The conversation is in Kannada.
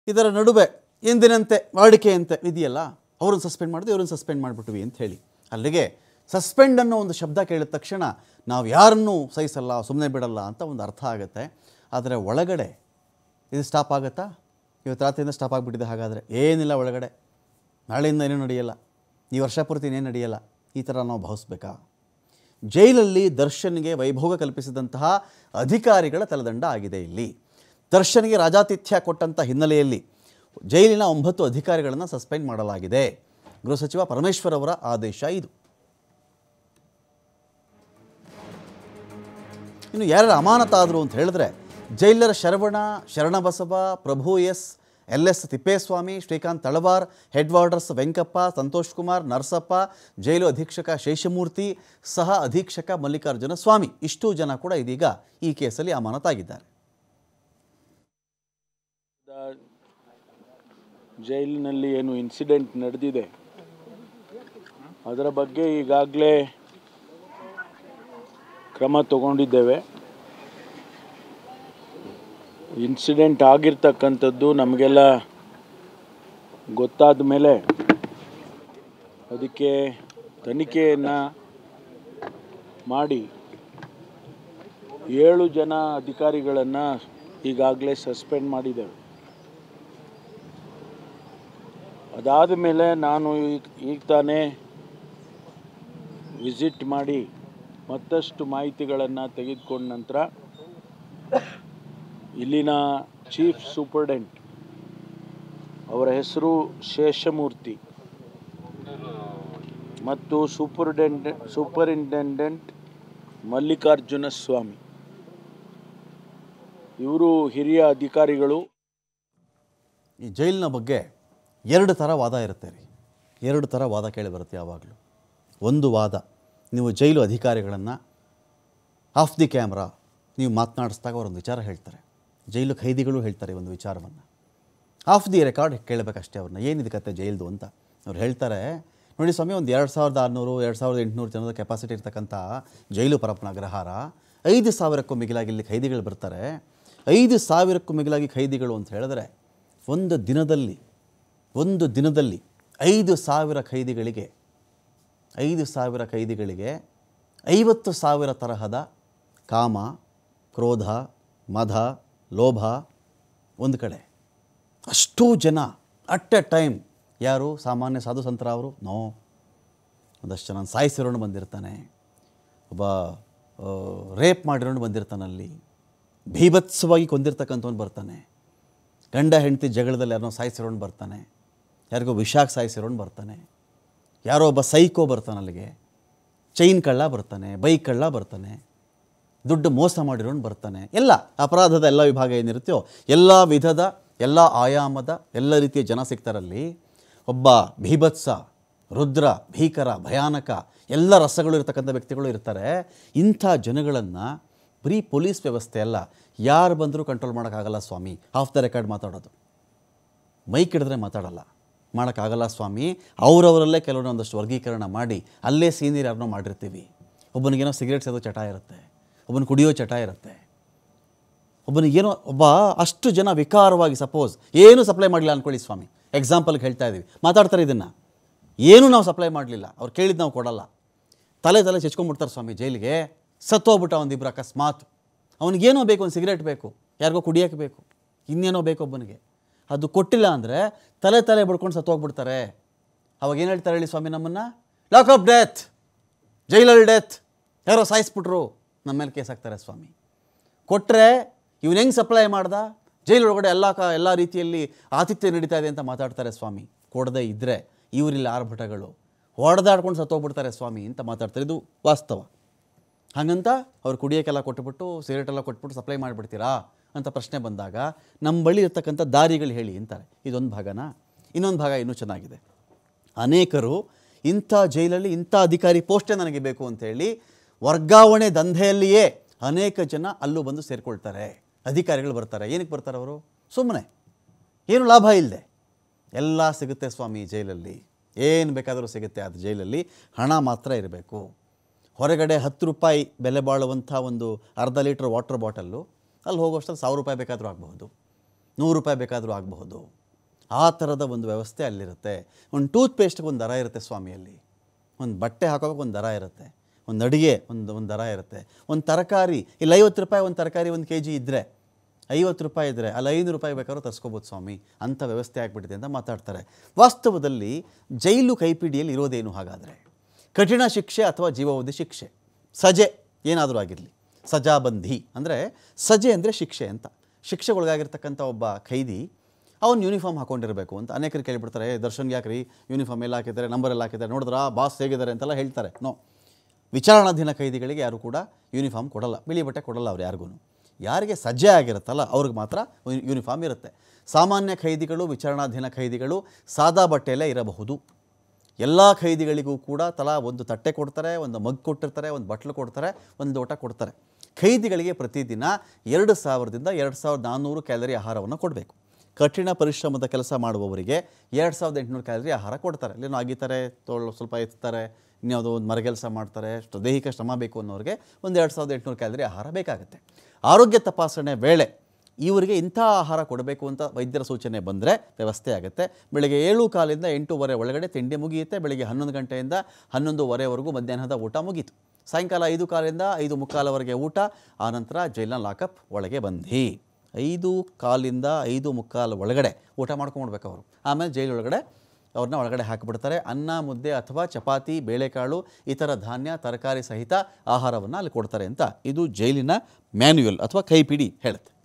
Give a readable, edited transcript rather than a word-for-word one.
ಇದರ ನಡುವೆ ಎಂದಿನಂತೆ ವಾಡಿಕೆಯಂತೆ ಇದೆಯಲ್ಲ, ಅವ್ರನ್ನ ಸಸ್ಪೆಂಡ್ ಮಾಡಿದ್ವಿ, ಇವ್ರನ್ನ ಸಸ್ಪೆಂಡ್ ಮಾಡಿಬಿಟ್ವಿ ಅಂತ ಹೇಳಿ. ಅಲ್ಲಿಗೆ ಸಸ್ಪೆಂಡ್ ಅನ್ನೋ ಒಂದು ಶಬ್ದ ಕೇಳಿದ ತಕ್ಷಣ ನಾವು ಯಾರನ್ನೂ ಸಹಿಸಲ್ಲ, ಸುಮ್ಮನೆ ಬಿಡಲ್ಲ ಅಂತ ಒಂದು ಅರ್ಥ ಆಗುತ್ತೆ. ಆದರೆ ಒಳಗಡೆ ಇದು ಸ್ಟಾಪ್ ಆಗುತ್ತಾ? ಇವತ್ತು ರಾತ್ರಿಯಿಂದ ಸ್ಟಾಪ್ ಆಗಿಬಿಟ್ಟಿದೆ. ಹಾಗಾದರೆ ಏನಿಲ್ಲ, ಒಳಗಡೆ ನಾಳೆಯಿಂದ ಏನೂ ನಡೆಯಲ್ಲ, ಈ ವರ್ಷ ಪೂರ್ತಿ ಇನ್ನೇನು ನಡೆಯಲ್ಲ, ಈ ಥರ ನಾವು ಭಾವಿಸ್ಬೇಕಾ? ಜೈಲಲ್ಲಿ ದರ್ಶನ್ಗೆ ವೈಭೋಗ ಕಲ್ಪಿಸಿದಂತಹ ಅಧಿಕಾರಿಗಳ ತಲೆದಂಡ ಆಗಿದೆ. ಇಲ್ಲಿ ದರ್ಶನ್ಗೆ ರಾಜಾತಿಥ್ಯ ಕೊಟ್ಟಂಥ ಹಿನ್ನೆಲೆಯಲ್ಲಿ ಜೈಲಿನ 9 ಅಧಿಕಾರಿಗಳನ್ನು ಸಸ್ಪೆಂಡ್ ಮಾಡಲಾಗಿದೆ. ಗೃಹ ಸಚಿವ ಪರಮೇಶ್ವರ್ ಅವರ ಆದೇಶ ಇದು. ಇನ್ನು ಯಾರು ಅಮಾನತಾದರು ಅಂತ ಹೇಳಿದ್ರೆ, jailer Sharavana, Sharanabasava, Prabhu S, LS Thippeswamy, Srikanth Talawar, head warders Venkappa, Santosh Kumar, Narasappa, jail ಅಧೀಕ್ಷಕ ಶೇಷಮೂರ್ತಿ, ಸಹ ಅಧೀಕ್ಷಕ ಮಲ್ಲಿಕಾರ್ಜುನ ಸ್ವಾಮಿ, ಇಷ್ಟೂ ಜನ ಕೂಡ ಇದೀಗ ಈ ಕೇಸಲ್ಲಿ ಅಮಾನತಾಗಿದ್ದಾರೆ. ಜೈಲಿನಲ್ಲಿ ಏನು ಇನ್ಸಿಡೆಂಟ್ ನಡೆದಿದೆ ಅದರ ಬಗ್ಗೆ ಈಗಾಗಲೇ ಕ್ರಮ ತಗೊಂಡಿದ್ದೇವೆ. ಇನ್ಸಿಡೆಂಟ್ ಆಗಿರ್ತಕ್ಕಂಥದ್ದು ನಮಗೆಲ್ಲ ಗೊತ್ತಾದ ಮೇಲೆ ಅದಕ್ಕೆ ತನಿಖೆಯನ್ನು ಮಾಡಿ 7 ಜನ ಅಧಿಕಾರಿಗಳನ್ನು ಈಗಾಗಲೇ ಸಸ್ಪೆಂಡ್ ಮಾಡಿದ್ದೇವೆ. ಅದಾದ ಮೇಲೆ ನಾನು ಈಗ ತಾನೇ ವಿಸಿಟ್ ಮಾಡಿ ಮತ್ತಷ್ಟು ಮಾಹಿತಿಗಳನ್ನು ತೆಗೆದುಕೊಂಡ ನಂತರ ಇಲ್ಲಿನ ಚೀಫ್ ಸೂಪರ್ಡೆಂಟ್, ಅವರ ಹೆಸರು ಶೇಷಮೂರ್ತಿ, ಮತ್ತು ಸೂಪರಿಂಟೆಂಡೆಂಟ್ ಮಲ್ಲಿಕಾರ್ಜುನ ಸ್ವಾಮಿ, ಇವರು ಹಿರಿಯ ಅಧಿಕಾರಿಗಳು. ಈ ಜೈಲಿನ ಬಗ್ಗೆ 2 ಥರ ವಾದ ಇರುತ್ತೆ ರೀ. 2 ಥರ ವಾದ ಕೇಳಿ ಬರುತ್ತೆ ಯಾವಾಗಲೂ. ಒಂದು ವಾದ, ನೀವು ಜೈಲು ಅಧಿಕಾರಿಗಳನ್ನು ಆಫ್ ದಿ ಕ್ಯಾಮ್ರಾ ನೀವು ಮಾತನಾಡಿಸಿದಾಗ ಅವರೊಂದು ವಿಚಾರ ಹೇಳ್ತಾರೆ, ಜೈಲು ಖೈದಿಗಳು ಹೇಳ್ತಾರೆ ಒಂದು ವಿಚಾರವನ್ನು. ಆಫ್ ದಿ ರೆಕಾರ್ಡ್ ಕೇಳಬೇಕಷ್ಟೇ ಅವ್ರನ್ನ, ಏನಿದೆ ಕತೆ ಜೈಲ್ದು ಅಂತ. ಅವ್ರು ಹೇಳ್ತಾರೆ, ನೋಡಿ ಸ್ವಾಮಿ, ಒಂದು 2600 2800 ಜನದ ಕೆಪಾಸಿಟಿ ಇರ್ತಕ್ಕಂಥ ಜೈಲು ಪರಪ್ಪನಗ್ರಹಾರ, 5000ಕ್ಕೂ ಮಿಗಿಲಾಗಿ ಇಲ್ಲಿ ಖೈದಿಗಳು ಬರ್ತಾರೆ. 5000ಕ್ಕೂ ಮಿಗಿಲಾಗಿ ಖೈದಿಗಳು ಅಂತ ಹೇಳಿದ್ರೆ ಒಂದು ದಿನದಲ್ಲಿ 5,000 ಖೈದಿಗಳಿಗೆ 50,000 ತರಹದ ಕಾಮ, ಕ್ರೋಧ, ಮದ, ಲೋಭ ಒಂದು ಕಡೆ. ಅಷ್ಟೂ ಜನ ಅಟ್ ಎ ಟೈಮ್. ಯಾರು? ಸಾಮಾನ್ಯ ಸಾಧು ಸಂತರ ಅವರು? ನೋ. ಒಂದಷ್ಟು ಜನ ಸಾಯಿಸಿರೋನು ಬಂದಿರ್ತಾನೆ, ಒಬ್ಬ ರೇಪ್ ಮಾಡಿರೋನು ಬಂದಿರ್ತಾನಲ್ಲಿ, ಭೀಭತ್ಸವಾಗಿ ಕೊಂದಿರ್ತಕ್ಕಂಥವ್ನು ಬರ್ತಾನೆ, ಗಂಡ ಹೆಂಡತಿ ಜಗಳದಲ್ಲಿ ಯಾರನ್ನೋ ಸಾಯಿಸಿರೋನು ಬರ್ತಾನೆ, ಯಾರಿಗೋ ವಿಷಾಕ್ ಸಾಯಿಸಿರೋನು ಬರ್ತಾನೆ, ಯಾರೋ ಒಬ್ಬ ಸೈಕೋ ಬರ್ತಾನೆ, ಅಲ್ಲಿಗೆ ಚೈನ್ ಕಳ್ಳ ಬರ್ತಾನೆ, ಬೈಕ್ ಕಳ್ಳ ಬರ್ತಾನೆ, ದುಡ್ಡು ಮೋಸ ಮಾಡಿರೋನು ಬರ್ತಾನೆ. ಎಲ್ಲ ಅಪರಾಧದ ಎಲ್ಲ ವಿಭಾಗ ಏನಿರುತ್ತೋ ಎಲ್ಲ ವಿಧದ, ಎಲ್ಲ ಆಯಾಮದ, ಎಲ್ಲ ರೀತಿಯ ಜನ ಸಿಗ್ತಾರಲ್ಲಿ. ಒಬ್ಬ ಭೀಭತ್ಸ, ರುದ್ರ, ಭೀಕರ, ಭಯಾನಕ ಎಲ್ಲ ರಸಗಳು ಇರತಕ್ಕಂಥ ವ್ಯಕ್ತಿಗಳು ಇರ್ತಾರೆ. ಇಂಥ ಜನಗಳನ್ನು ಬರೀ ಪೊಲೀಸ್ ವ್ಯವಸ್ಥೆ ಅಲ್ಲ, ಯಾರು ಬಂದರೂ ಕಂಟ್ರೋಲ್ ಮಾಡೋಕ್ಕಾಗಲ್ಲ ಸ್ವಾಮಿ. ಆಫ್ ದ ರೆಕಾರ್ಡ್ ಮಾತಾಡೋದು, ಮೈಕ್ ಹಿಡಿದ್ರೆ ಮಾಡೋಕ್ಕಾಗಲ್ಲ ಸ್ವಾಮಿ. ಅವರವರಲ್ಲೇ ಕೆಲವೊಂದು ಒಂದಷ್ಟು ವರ್ಗೀಕರಣ ಮಾಡಿ ಅಲ್ಲೇ ಸೀನಿಯರ್ ಯಾರನ್ನೋ ಮಾಡಿರ್ತೀವಿ. ಒಬ್ಬನಿಗೇನೋ ಸಿಗರೇಟ್ ಸೇದೋ ಚಟ ಇರುತ್ತೆ, ಒಬ್ಬನು ಕುಡಿಯೋ ಚಟ ಇರುತ್ತೆ, ಒಬ್ಬನಿಗೇನೋ ಅಷ್ಟು ಜನ ವಿಕಾರವಾಗಿ ಸಪೋಸ್ ಏನು ಸಪ್ಲೈ ಮಾಡಲಿಲ್ಲ ಅಂದ್ಕೊಳ್ಳಿ ಸ್ವಾಮಿ, ಎಕ್ಸಾಂಪಲ್ಗೆ ಹೇಳ್ತಾ ಇದ್ದೀವಿ, ಮಾತಾಡ್ತಾರೆ ಇದನ್ನು. ಏನೂ ನಾವು ಸಪ್ಲೈ ಮಾಡಲಿಲ್ಲ, ಅವ್ರು ಕೇಳಿದ್ದು ನಾವು ಕೊಡಲ್ಲ, ತಲೆ ಚೆಚ್ಕೊಂಡ್ಬಿಡ್ತಾರೆ ಸ್ವಾಮಿ ಜೈಲಿಗೆ. ಸತ್ತೋಗ್ಬಿಟ್ಟ ಒಂದಿಬ್ಬರು ಅಕಸ್ಮಾತ್, ಅವನಿಗೇನೋ ಬೇಕು, ಒಂದು ಸಿಗರೇಟ್ ಬೇಕು, ಯಾರಿಗೋ ಕುಡಿಯೋಕ್ಕೆ ಬೇಕು, ಇನ್ನೇನೋ ಬೇಕು ಒಬ್ಬನಿಗೆ, ಅದು ಕೊಟ್ಟಿಲ್ಲ ಅಂದರೆ ತಲೆ ಬಡ್ಕೊಂಡು ಸತ್ತೋಗ್ಬಿಡ್ತಾರೆ. ಅವಾಗ ಏನು ಹೇಳ್ತಾರೆ ಹೇಳಿ ಸ್ವಾಮಿ ನಮ್ಮನ್ನು? ಲಾಕ್ ಅಪ್ ಡೆತ್, ಜೈಲಲ್ಲಿ ಡೆತ್, ಯಾರೋ ಸಾಯಿಸ್ಬಿಟ್ರು, ನಮ್ಮ ಮೇಲೆ ಕೇಸ್ ಹಾಕ್ತಾರೆ ಸ್ವಾಮಿ. ಕೊಟ್ಟರೆ ಇವನು ಹೆಂಗೆ ಸಪ್ಲೈ ಮಾಡ್ದ, ಜೈಲೊಳಗಡೆ ಎಲ್ಲ ರೀತಿಯಲ್ಲಿ ಆತಿಥ್ಯ ನಡೀತಾ ಇದೆ ಅಂತ ಮಾತಾಡ್ತಾರೆ ಸ್ವಾಮಿ. ಕೊಡದೇ ಇದ್ದರೆ ಇವರಿಲ್ಲ ಆರ್ಭಟಗಳು ಹೊಡೆದಾಡ್ಕೊಂಡು ಸತ್ತೋಗ್ಬಿಡ್ತಾರೆ ಸ್ವಾಮಿ ಅಂತ ಮಾತಾಡ್ತಾರೆ. ಇದು ವಾಸ್ತವ. ಹಾಗಂತ ಅವ್ರು ಕುಡಿಯೋಕ್ಕೆಲ್ಲ ಕೊಟ್ಬಿಟ್ಟು, ಸಿಗರೇಟೆಲ್ಲ ಕೊಟ್ಬಿಟ್ಟು ಸಪ್ಲೈ ಮಾಡಿಬಿಡ್ತೀರಾ ಅಂತ ಪ್ರಶ್ನೆ ಬಂದಾಗ ನಮ್ಮ ಬಳಿ ಇರ್ತಕ್ಕಂಥ ದಾರಿಗಳು ಹೇಳಿ ಅಂತಾರೆ. ಇದೊಂದು ಭಾಗನ. ಇನ್ನೊಂದು ಭಾಗ ಇನ್ನೂ ಚೆನ್ನಾಗಿದೆ. ಅನೇಕರು ಇಂಥ ಜೈಲಲ್ಲಿ ಇಂಥ ಅಧಿಕಾರಿ ಪೋಸ್ಟೇ ನನಗೆ ಬೇಕು ಅಂಥೇಳಿ ವರ್ಗಾವಣೆ ದಂಧೆಯಲ್ಲಿಯೇ ಅನೇಕ ಜನ ಅಲ್ಲೂ ಬಂದು ಸೇರಿಕೊಳ್ತಾರೆ. ಅಧಿಕಾರಿಗಳು ಬರ್ತಾರೆ. ಏನಕ್ಕೆ ಬರ್ತಾರೆ ಅವರು? ಸುಮ್ಮನೆ, ಏನು ಲಾಭ ಇಲ್ಲದೆ. ಎಲ್ಲ ಸಿಗುತ್ತೆ ಸ್ವಾಮಿ ಜೈಲಲ್ಲಿ, ಏನು ಬೇಕಾದರೂ ಸಿಗುತ್ತೆ. ಅದು ಜೈಲಲ್ಲಿ ಹಣ ಮಾತ್ರ ಇರಬೇಕು. ಹೊರಗಡೆ 10 ರೂಪಾಯಿ ಬೆಲೆ ಬಾಳುವಂಥ ಒಂದು ಅರ್ಧ ಲೀಟ್ರ್ ವಾಟರ್ ಬಾಟಲ್ಲು ಅಲ್ಲಿ ಹೋಗೋಷ್ಟಲ್ಲಿ 1000 ರೂಪಾಯಿ ಬೇಕಾದರೂ ಆಗಬಹುದು, ₹100 ಬೇಕಾದರೂ ಆಗಬಹುದು. ಆ ಥರದ ಒಂದು ವ್ಯವಸ್ಥೆ ಅಲ್ಲಿರುತ್ತೆ. ಒಂದು ಟೂತ್ ಪೇಸ್ಟ್ಗೆ ಒಂದು ದರ ಇರುತ್ತೆ ಸ್ವಾಮಿಯಲ್ಲಿ, ಒಂದು ಬಟ್ಟೆ ಹಾಕೋಕ್ಕೆ ಒಂದು ದರ ಇರುತ್ತೆ, ಒಂದು ಅಡುಗೆ ಒಂದು ದರ ಇರುತ್ತೆ, ಒಂದು ತರಕಾರಿ ಇಲ್ಲಿ ₹50 ಒಂದು ತರಕಾರಿ 1 kg ಇದ್ದರೆ, ₹50 ಇದ್ದರೆ ಅಲ್ಲಿ ₹500 ಬೇಕಾದ್ರೂ ತರಿಸ್ಕೋಬೋದು ಸ್ವಾಮಿ, ಅಂಥ ವ್ಯವಸ್ಥೆ ಆಗಿಬಿಟ್ಟಿದೆ ಅಂತ ಮಾತಾಡ್ತಾರೆ. ವಾಸ್ತವದಲ್ಲಿ ಜೈಲು ಕೈಪಿಡಿಯಲ್ಲಿ ಇರೋದೇನು ಹಾಗಾದರೆ? ಕಠಿಣ ಶಿಕ್ಷೆ ಅಥವಾ ಜೀವಾವಧಿ ಶಿಕ್ಷೆ, ಸಜೆ ಏನಾದರೂ ಆಗಿರಲಿ, ಸಜಾಬಂದಿ ಅಂದರೆ ಸಜೆ ಅಂದರೆ ಶಿಕ್ಷೆ ಅಂತ. ಶಿಕ್ಷೆಗೊಳಗಾಗಿರ್ತಕ್ಕಂಥ ಒಬ್ಬ ಖೈದಿ ಅವನು ಯೂನಿಫಾರ್ಮ್ ಹಾಕ್ಕೊಂಡಿರಬೇಕು ಅಂತ. ಅನೇಕರು ಕೇಳಿಬಿಡ್ತಾರೆ, ದರ್ಶನ್ಗೆ ಯಾಕ್ರಿ ಯೂನಿಫಾರ್ಮ್ ಎಲ್ಲ ಹಾಕಿದ್ದಾರೆ, ನಂಬರ್ ಎಲ್ಲ ಹಾಕಿದ್ದಾರೆ, ನೋಡಿದ್ರಾ ಬಾಸ್ ಹೇಗಿದ್ದಾರೆ ಅಂತೆಲ್ಲ ಹೇಳ್ತಾರೆ. ನೋ, ವಿಚಾರಣಾಧೀನ ಖೈದಿಗಳಿಗೆ ಯಾರು ಕೂಡ ಯೂನಿಫಾರ್ಮ್ ಕೊಡಲ್ಲ, ಬಿಳಿ ಬಟ್ಟೆ ಕೊಡಲ್ಲ ಅವ್ರು ಯಾರಿಗೂ. ಯಾರಿಗೆ ಸಜ್ಜೆ ಆಗಿರುತ್ತಲ್ಲ ಅವ್ರಿಗೆ ಮಾತ್ರ ಯೂನಿಫಾರ್ಮ್ ಇರುತ್ತೆ. ಸಾಮಾನ್ಯ ಖೈದಿಗಳು, ವಿಚಾರಣಾಧೀನ ಖೈದಿಗಳು ಸಾದಾ ಬಟ್ಟೆಯಲ್ಲೇ ಇರಬಹುದು. ಎಲ್ಲ ಖೈದಿಗಳಿಗೂ ಕೂಡ ತಲಾ ಒಂದು ತಟ್ಟೆ ಕೊಡ್ತಾರೆ, ಒಂದು ಮಗ್ ಕೊಟ್ಟಿರ್ತಾರೆ, ಒಂದು ಬಟ್ಲು ಕೊಡ್ತಾರೆ, ಒಂದು ಲೋಟ ಕೊಡ್ತಾರೆ. ಖೈದಿಗಳಿಗೆ ಪ್ರತಿದಿನ 2000ದಿಂದ 2400 ಕ್ಯಾಲರಿ ಆಹಾರವನ್ನು ಕೊಡಬೇಕು. ಕಠಿಣ ಪರಿಶ್ರಮದ ಕೆಲಸ ಮಾಡುವವರಿಗೆ 2800 ಕ್ಯಾಲರಿ ಆಹಾರ ಕೊಡ್ತಾರೆ. ಇಲ್ಲೇನೋ ಅಗಿತಾರೆ, ಸ್ವಲ್ಪ ಎತ್ತಾರೆ, ಇನ್ಯಾವುದೋ ಒಂದು ಮರಗೆಲಸ ಮಾಡ್ತಾರೆ, ದೈಹಿಕ ಶ್ರಮ ಬೇಕು ಅನ್ನೋರಿಗೆ ಒಂದು 2800 ಕ್ಯಾಲರಿ ಆಹಾರ ಬೇಕಾಗುತ್ತೆ. ಆರೋಗ್ಯ ತಪಾಸಣೆ ವೇಳೆ ಇವರಿಗೆ ಇಂಥ ಆಹಾರ ಕೊಡಬೇಕು ಅಂತ ವೈದ್ಯರ ಸೂಚನೆ ಬಂದರೆ ವ್ಯವಸ್ಥೆ ಆಗುತ್ತೆ. ಬೆಳಗ್ಗೆ 7:15ರಿಂದ 8:15 ಒಳಗಡೆ ತಿಂಡಿ ಮುಗಿಯುತ್ತೆ. ಬೆಳಗ್ಗೆ 11 ಗಂಟೆಯಿಂದ 11:15ವರೆಗೂ ಮಧ್ಯಾಹ್ನದ ಊಟ ಮುಗೀತು. ಸಾಯಂಕಾಲ 5:15ರಿಂದ 5:45ವರೆಗೆ ಊಟ. ಆನಂತರ ಜೈಲಿನ ಲಾಕಪ್ ಒಳಗೆ ಬಂದು 5:15ರಿಂದ 5:45 ಒಳಗಡೆ ಊಟ ಮಾಡ್ಕೊಂಡ್ಬಿಡ್ಬೇಕು ಅವರು. ಆಮೇಲೆ ಜೈಲೊಳಗಡೆ ಅವ್ರನ್ನ ಒಳಗಡೆ ಹಾಕಿಬಿಡ್ತಾರೆ. ಅನ್ನ, ಮುದ್ದೆ ಅಥವಾ ಚಪಾತಿ, ಬೇಳೆಕಾಳು, ಇತರ ಧಾನ್ಯ, ತರಕಾರಿ ಸಹಿತ ಆಹಾರವನ್ನು ಅಲ್ಲಿ ಕೊಡ್ತಾರೆ ಅಂತ ಇದು ಜೈಲಿನ ಮ್ಯಾನ್ಯುಯಲ್ ಅಥವಾ ಕೈಪಿಡಿ ಹೇಳುತ್ತೆ.